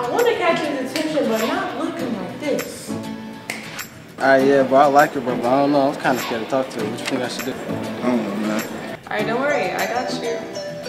I want to catch his attention, but not looking like this. Alright, yeah, bro, I like her, bro, but I don't know. I was kind of scared to talk to her. What you think I should do? I don't know, man. Alright, don't worry. I got you.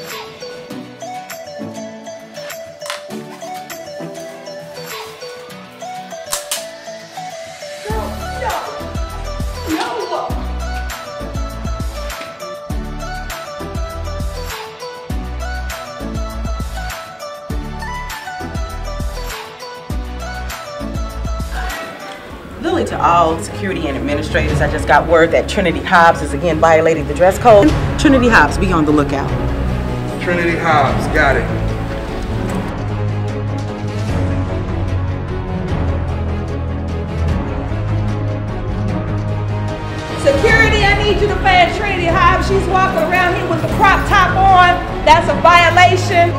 Lily, to all security and administrators, I just got word that Trinity Hobbs is again violating the dress code. Trinity Hobbs, be on the lookout. Trinity Hobbs, got it. Security, I need you to find Trinity Hobbs. She's walking around here with the crop top on. That's a violation.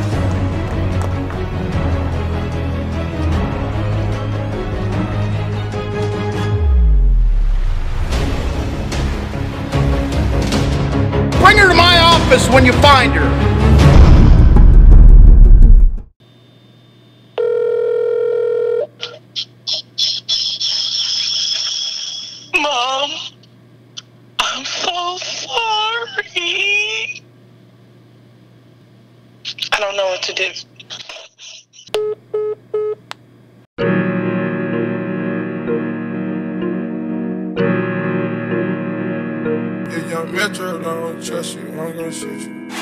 Bring her to my office when you find her. Mom, I'm so sorry. I don't know what to do. If young Metro don't trust you, I'm gonna shoot you.